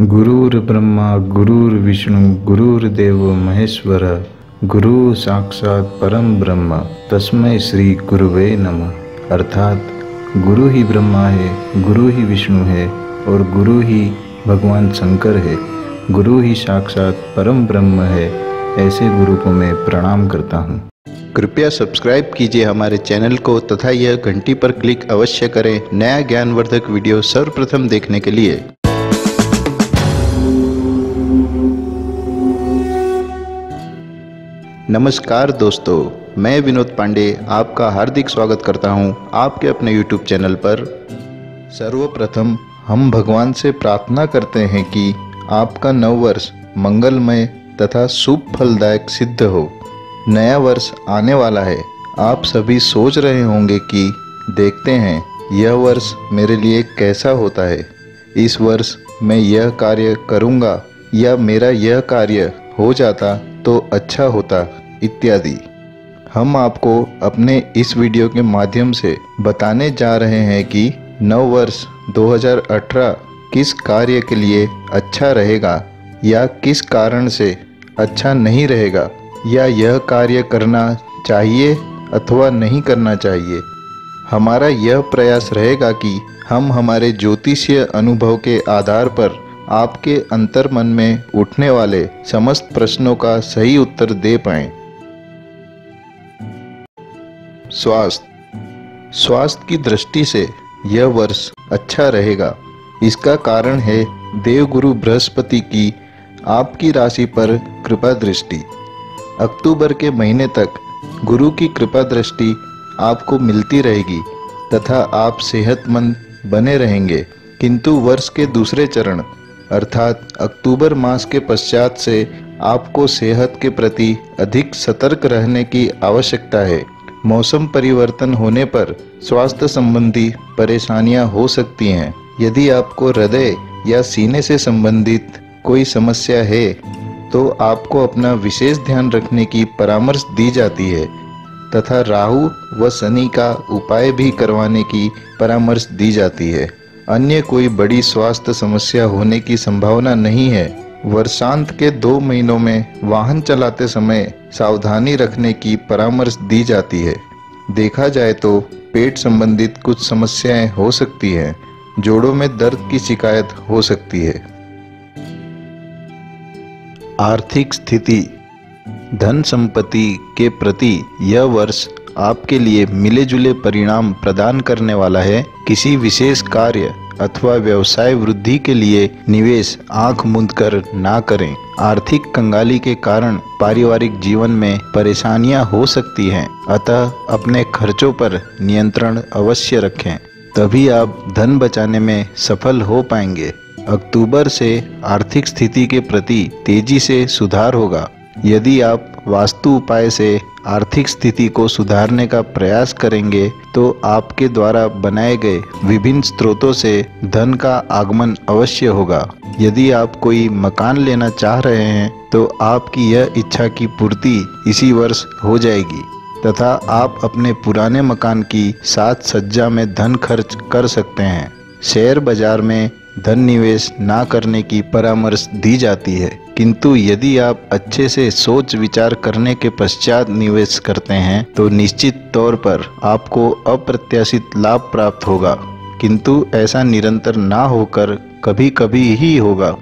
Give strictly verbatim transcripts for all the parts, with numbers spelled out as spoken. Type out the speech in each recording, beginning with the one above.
गुरुर्ब्रह्मा गुरुर्विष्णु गुरुर्देवो महेश्वर गुरु साक्षात परम ब्रह्म तस्मै श्री गुरुवे नमः। अर्थात गुरु ही ब्रह्मा है, गुरु ही विष्णु है और गुरु ही भगवान शंकर है। गुरु ही साक्षात परम ब्रह्म है। ऐसे गुरु को मैं प्रणाम करता हूँ। कृपया सब्सक्राइब कीजिए हमारे चैनल को तथा यह घंटी पर क्लिक अवश्य करें नया ज्ञानवर्धक वीडियो सर्वप्रथम देखने के लिए। नमस्कार दोस्तों, मैं विनोद पांडे आपका हार्दिक स्वागत करता हूं आपके अपने यूट्यूब चैनल पर। सर्वप्रथम हम भगवान से प्रार्थना करते हैं कि आपका नव वर्ष मंगलमय तथा शुभ फलदायक सिद्ध हो। नया वर्ष आने वाला है। आप सभी सोच रहे होंगे कि देखते हैं यह वर्ष मेरे लिए कैसा होता है, इस वर्ष मैं यह कार्य करूँगा या मेरा यह कार्य हो जाता तो अच्छा होता इत्यादि। हम आपको अपने इस वीडियो के माध्यम से बताने जा रहे हैं कि नव वर्ष दो हज़ार अठारह किस कार्य के लिए अच्छा रहेगा या किस कारण से अच्छा नहीं रहेगा, या यह कार्य करना चाहिए अथवा नहीं करना चाहिए। हमारा यह प्रयास रहेगा कि हम हमारे ज्योतिषीय अनुभव के आधार पर आपके अंतर्मन में उठने वाले समस्त प्रश्नों का सही उत्तर दे पाएं। स्वास्थ्य स्वास्थ्य की दृष्टि से यह वर्ष अच्छा रहेगा। इसका कारण है देवगुरु बृहस्पति की आपकी राशि पर कृपा दृष्टि। अक्टूबर के महीने तक गुरु की कृपा दृष्टि आपको मिलती रहेगी तथा आप सेहतमंद बने रहेंगे। किंतु वर्ष के दूसरे चरण अर्थात अक्टूबर मास के पश्चात से आपको सेहत के प्रति अधिक सतर्क रहने की आवश्यकता है। मौसम परिवर्तन होने पर स्वास्थ्य संबंधी परेशानियां हो सकती हैं। यदि आपको हृदय या सीने से संबंधित कोई समस्या है तो आपको अपना विशेष ध्यान रखने की परामर्श दी जाती है तथा राहु व शनि का उपाय भी करवाने की परामर्श दी जाती है। अन्य कोई बड़ी स्वास्थ्य समस्या होने की संभावना नहीं है। वर्षांत के दो महीनों में वाहन चलाते समय सावधानी रखने की परामर्श दी जाती है। देखा जाए तो पेट संबंधित कुछ समस्याएं हो सकती हैं। जोड़ों में दर्द की शिकायत हो सकती है। आर्थिक स्थिति धन संपत्ति के प्रति यह वर्ष आपके लिए मिले जुले परिणाम प्रदान करने वाला है। किसी विशेष कार्य अथवा व्यवसाय वृद्धि के लिए निवेश आंख मूंद कर ना करें। आर्थिक कंगाली के कारण पारिवारिक जीवन में परेशानियां हो सकती हैं, अतः अपने खर्चों पर नियंत्रण अवश्य रखें, तभी आप धन बचाने में सफल हो पाएंगे। अक्टूबर से आर्थिक स्थिति के प्रति तेजी से सुधार होगा। यदि आप वास्तु उपाय से आर्थिक स्थिति को सुधारने का प्रयास करेंगे तो आपके द्वारा बनाए गए विभिन्न स्रोतों से धन का आगमन अवश्य होगा। यदि आप कोई मकान लेना चाह रहे हैं तो आपकी यह इच्छा की पूर्ति इसी वर्ष हो जाएगी तथा आप अपने पुराने मकान की साज सज्जा में धन खर्च कर सकते हैं। शेयर बाजार में धन निवेश ना करने की परामर्श दी जाती है, किंतु यदि आप अच्छे से सोच विचार करने के पश्चात निवेश करते हैं तो निश्चित तौर पर आपको अप्रत्याशित लाभ प्राप्त होगा, किंतु ऐसा निरंतर ना होकर कभी कभी ही होगा।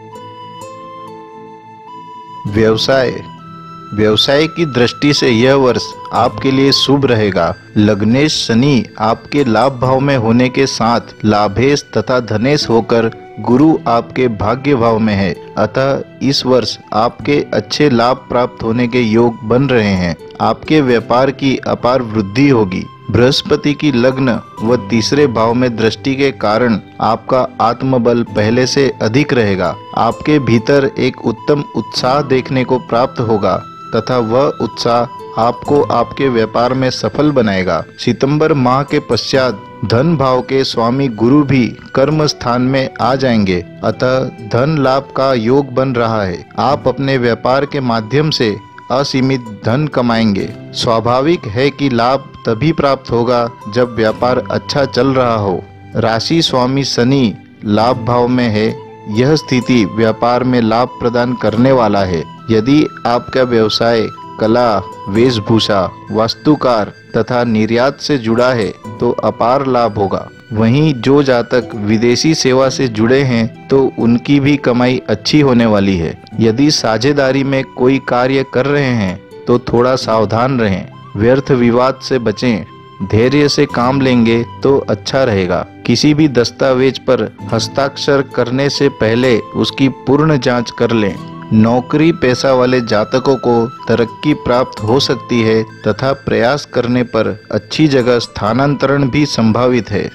व्यवसाय व्यवसाय की दृष्टि से यह वर्ष आपके लिए शुभ रहेगा। लग्नेश शनि आपके लाभ भाव में होने के साथ लाभेश तथा धनेश होकर गुरु आपके भाग्य भाव में है, अतः इस वर्ष आपके अच्छे लाभ प्राप्त होने के योग बन रहे हैं। आपके व्यापार की अपार वृद्धि होगी। बृहस्पति की लग्न व तीसरे भाव में दृष्टि के कारण आपका आत्मबल पहले से अधिक रहेगा। आपके भीतर एक उत्तम उत्साह देखने को प्राप्त होगा तथा वह उत्साह आपको आपके व्यापार में सफल बनाएगा। सितंबर माह के पश्चात धन भाव के स्वामी गुरु भी कर्म स्थान में आ जाएंगे, अतः धन लाभ का योग बन रहा है। आप अपने व्यापार के माध्यम से असीमित धन कमाएंगे। स्वाभाविक है कि लाभ तभी प्राप्त होगा जब व्यापार अच्छा चल रहा हो। राशि स्वामी शनि लाभ भाव में है, यह स्थिति व्यापार में लाभ प्रदान करने वाला है। यदि आपका व्यवसाय कला, वेशभूषा, वास्तुकार तथा निर्यात से जुड़ा है तो अपार लाभ होगा। वहीं जो जातक विदेशी सेवा से जुड़े हैं तो उनकी भी कमाई अच्छी होने वाली है। यदि साझेदारी में कोई कार्य कर रहे हैं तो थोड़ा सावधान रहें, व्यर्थ विवाद से बचें। धैर्य से काम लेंगे तो अच्छा रहेगा। किसी भी दस्तावेज पर हस्ताक्षर करने से पहले उसकी पूर्ण जांच कर लें। नौकरी पेशा वाले जातकों को तरक्की प्राप्त हो सकती है तथा प्रयास करने पर अच्छी जगह स्थानांतरण भी संभावित है।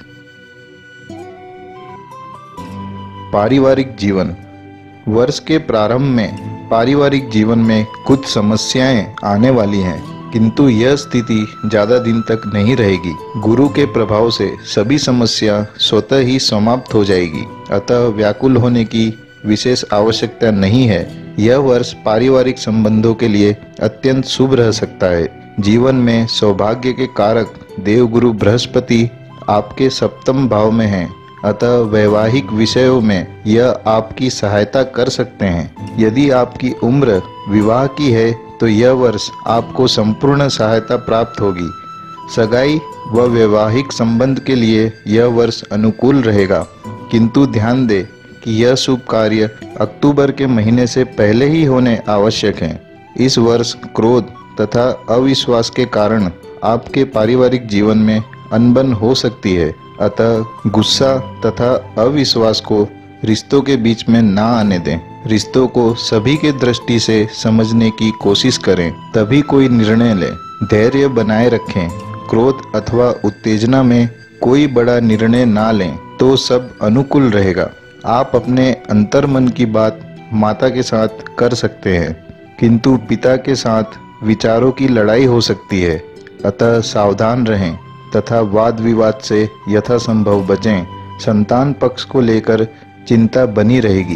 पारिवारिक जीवन। वर्ष के प्रारंभ में पारिवारिक जीवन में कुछ समस्याएं आने वाली हैं, किंतु यह स्थिति ज्यादा दिन तक नहीं रहेगी। गुरु के प्रभाव से सभी समस्या स्वतः ही समाप्त हो जाएगी, अतः व्याकुल होने की विशेष आवश्यकता नहीं है। यह वर्ष पारिवारिक संबंधों के लिए अत्यंत शुभ रह सकता है। जीवन में सौभाग्य के कारक देवगुरु बृहस्पति आपके सप्तम भाव में हैं, अतः वैवाहिक विषयों में यह आपकी सहायता कर सकते हैं। यदि आपकी उम्र विवाह की है तो यह वर्ष आपको संपूर्ण सहायता प्राप्त होगी। सगाई व वैवाहिक संबंध के लिए यह वर्ष अनुकूल रहेगा, किंतु ध्यान दें कि यह शुभ कार्य अक्टूबर के महीने से पहले ही होने आवश्यक हैं। इस वर्ष क्रोध तथा अविश्वास के कारण आपके पारिवारिक जीवन में अनबन हो सकती है, अतः गुस्सा तथा अविश्वास को रिश्तों के बीच में ना आने दें। रिश्तों को सभी के दृष्टि से समझने की कोशिश करें, तभी कोई निर्णय लें। धैर्य बनाए रखें। क्रोध अथवा उत्तेजना में कोई बड़ा निर्णय ना लें तो सब अनुकूल रहेगा। आप अपने अंतर्मन की बात माता के साथ कर सकते हैं, किंतु पिता के साथ विचारों की लड़ाई हो सकती है, अतः सावधान रहें तथा वाद विवाद से यथासंभव बचें। संतान पक्ष को लेकर चिंता बनी रहेगी।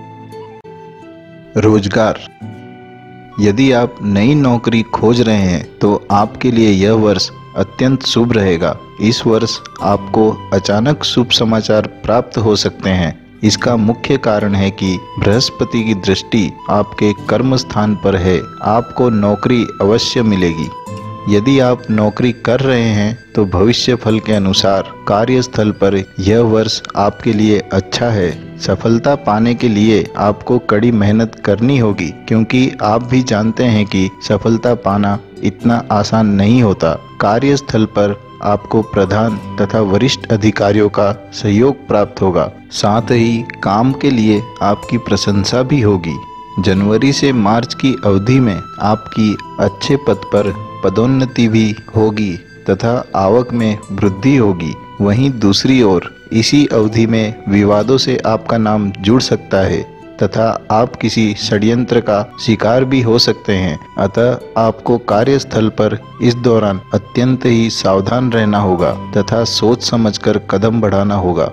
रोजगार। यदि आप नई नौकरी खोज रहे हैं तो आपके लिए यह वर्ष अत्यंत शुभ रहेगा। इस वर्ष आपको अचानक शुभ समाचार प्राप्त हो सकते हैं। इसका मुख्य कारण है कि बृहस्पति की दृष्टि आपके कर्म स्थान पर है। आपको नौकरी अवश्य मिलेगी। यदि आप नौकरी कर रहे हैं तो भविष्य फल के अनुसार कार्यस्थल पर यह वर्ष आपके लिए अच्छा है। सफलता पाने के लिए आपको कड़ी मेहनत करनी होगी, क्योंकि आप भी जानते हैं कि सफलता पाना इतना आसान नहीं होता। कार्यस्थल पर आपको प्रधान तथा वरिष्ठ अधिकारियों का सहयोग प्राप्त होगा। साथ ही काम के लिए आपकी प्रशंसा भी होगी। जनवरी से मार्च की अवधि में आपकी अच्छे पद पर पदोन्नति भी होगी तथा आवक में वृद्धि होगी। वहीं दूसरी ओर इसी अवधि में विवादों से आपका नाम जुड़ सकता है तथा आप किसी षड्यंत्र का शिकार भी हो सकते हैं। अतः आपको कार्यस्थल पर इस दौरान अत्यंत ही सावधान रहना होगा तथा सोच समझकर कदम बढ़ाना होगा।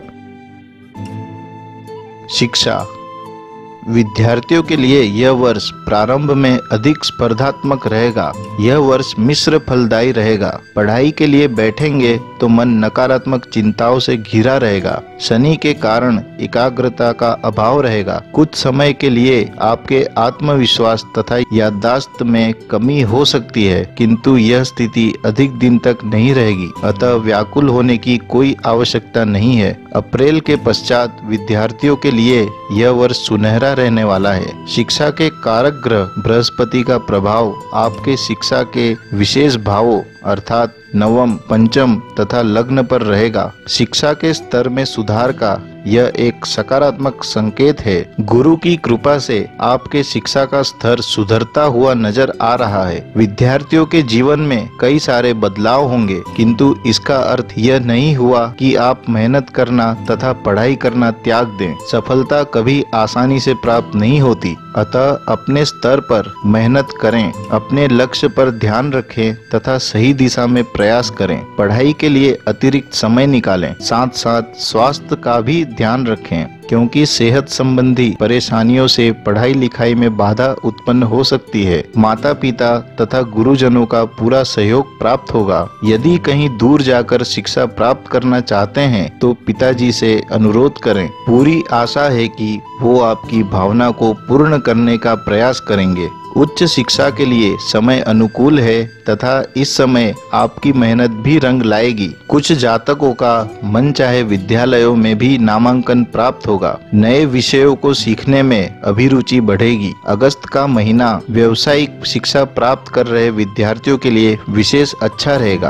शिक्षा। विद्यार्थियों के लिए यह वर्ष प्रारंभ में अधिक स्पर्धात्मक रहेगा। यह वर्ष मिश्र फलदायी रहेगा। पढ़ाई के लिए बैठेंगे तो मन नकारात्मक चिंताओं से घिरा रहेगा। शनि के कारण एकाग्रता का अभाव रहेगा। कुछ समय के लिए आपके आत्मविश्वास तथा याददाश्त में कमी हो सकती है, किंतु यह स्थिति अधिक दिन तक नहीं रहेगी, अतः व्याकुल होने की कोई आवश्यकता नहीं है। अप्रैल के पश्चात विद्यार्थियों के लिए यह वर्ष सुनहरा रहने वाला है। शिक्षा के कारक ग्रह बृहस्पति का प्रभाव आपके शिक्षा के विशेष भावों अर्थात नवम, पंचम तथा लग्न पर रहेगा। शिक्षा के स्तर में सुधार का यह एक सकारात्मक संकेत है। गुरु की कृपा से आपके शिक्षा का स्तर सुधरता हुआ नजर आ रहा है। विद्यार्थियों के जीवन में कई सारे बदलाव होंगे, किंतु इसका अर्थ यह नहीं हुआ कि आप मेहनत करना तथा पढ़ाई करना त्याग दें। सफलता कभी आसानी से प्राप्त नहीं होती, अतः अपने स्तर पर मेहनत करें, अपने लक्ष्य पर ध्यान रखें तथा सही दिशा में प्रयास करें। पढ़ाई के लिए अतिरिक्त समय निकालें, साथ साथ स्वास्थ्य का भी ध्यान रखें। क्योंकि सेहत संबंधी परेशानियों से पढ़ाई लिखाई में बाधा उत्पन्न हो सकती है। माता पिता तथा गुरुजनों का पूरा सहयोग प्राप्त होगा। यदि कहीं दूर जाकर शिक्षा प्राप्त करना चाहते हैं तो पिताजी से अनुरोध करें। पूरी आशा है कि वो आपकी भावना को पूर्ण करने का प्रयास करेंगे। उच्च शिक्षा के लिए समय अनुकूल है तथा इस समय आपकी मेहनत भी रंग लाएगी। कुछ जातकों का मन चाहे विद्यालयों में भी नामांकन प्राप्त होगा। नए विषयों को सीखने में अभिरुचि बढ़ेगी। अगस्त का महीना व्यावसायिक शिक्षा प्राप्त कर रहे विद्यार्थियों के लिए विशेष अच्छा रहेगा।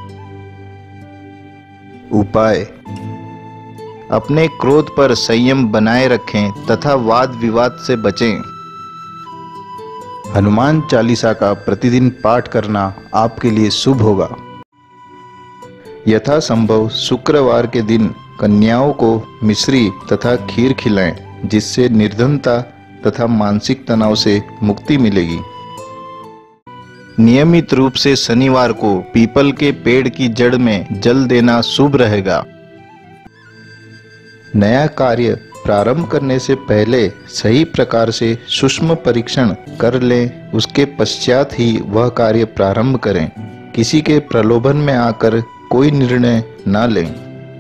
उपाय: अपने क्रोध पर संयम बनाए रखें तथा वाद विवाद से बचें। हनुमान चालीसा का प्रतिदिन पाठ करना आपके लिए शुभ होगा। यथासंभव शुक्रवार के दिन कन्याओं को मिश्री तथा खीर खिलाएं, जिससे निर्धनता तथा मानसिक तनाव से मुक्ति मिलेगी। नियमित रूप से शनिवार को पीपल के पेड़ की जड़ में जल देना शुभ रहेगा। नया कार्य प्रारंभ करने से पहले सही प्रकार से सूक्ष्म परीक्षण कर लें, उसके पश्चात ही वह कार्य प्रारंभ करें। किसी के प्रलोभन में आकर कोई निर्णय न लें।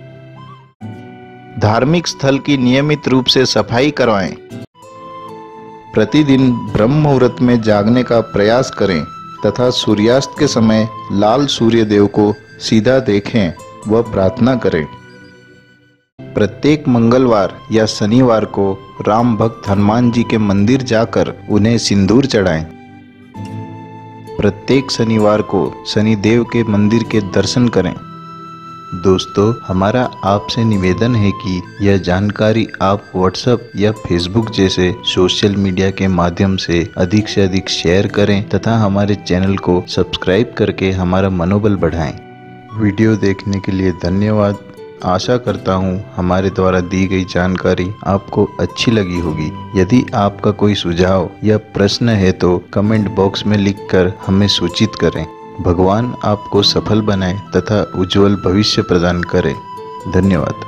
धार्मिक स्थल की नियमित रूप से सफाई करवाएं। प्रतिदिन ब्रह्म मुहूर्त में जागने का प्रयास करें तथा सूर्यास्त के समय लाल सूर्य देव को सीधा देखें व प्रार्थना करें। प्रत्येक मंगलवार या शनिवार को राम भक्त हनुमान जी के मंदिर जाकर उन्हें सिंदूर चढ़ाएं। प्रत्येक शनिवार को शनिदेव के मंदिर के दर्शन करें। दोस्तों, हमारा आपसे निवेदन है कि यह जानकारी आप व्हाट्सएप या फेसबुक जैसे सोशल मीडिया के माध्यम से अधिक से अधिक शेयर करें तथा हमारे चैनल को सब्सक्राइब करके हमारा मनोबल बढ़ाएं। वीडियो देखने के लिए धन्यवाद। आशा करता हूँ हमारे द्वारा दी गई जानकारी आपको अच्छी लगी होगी। यदि आपका कोई सुझाव या प्रश्न है तो कमेंट बॉक्स में लिखकर हमें सूचित करें। भगवान आपको सफल बनाए तथा उज्जवल भविष्य प्रदान करे। धन्यवाद।